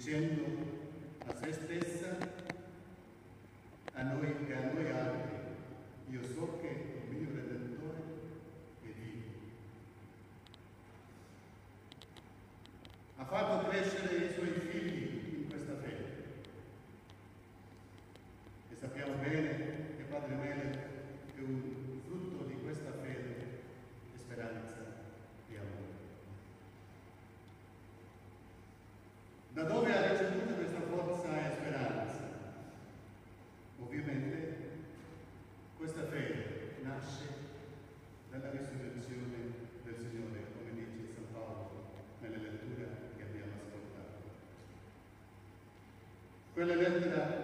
dicendo a se stessa, a noi e a noi altri, io so che il mio Redentore è vivo. Ha fatto crescere i suoi figli in questa fede. E sappiamo bene che Padre Mele è un frutto di questa fede e speranza e amore. Da dove ha ricevuto questa forza e speranza? Ovviamente questa fede nasce dalla risurrezione del Signore, come dice San Paolo nella lettura che abbiamo ascoltato. Quella lettera